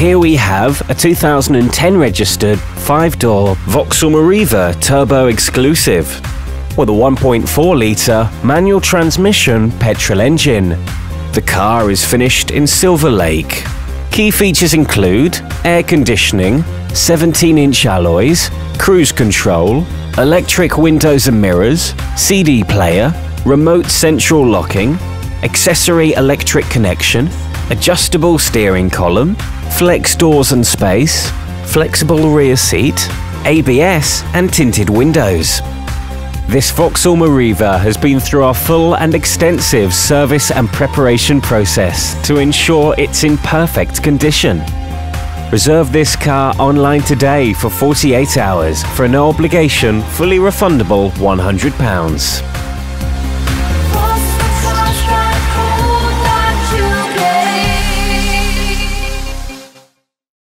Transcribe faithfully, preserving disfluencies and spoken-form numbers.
Here we have a two thousand ten registered five-door Vauxhall Meriva Turbo Exclusive with a one point four litre manual transmission petrol engine. The car is finished in Silver Lake. Key features include air conditioning, seventeen inch alloys, cruise control, electric windows and mirrors, C D player, remote central locking, accessory electric connection, adjustable steering column, flex doors and space, flexible rear seat, A B S and tinted windows. This Vauxhall Meriva has been through our full and extensive service and preparation process to ensure it's in perfect condition. Reserve this car online today for forty-eight hours for an no obligation, fully refundable one hundred pounds.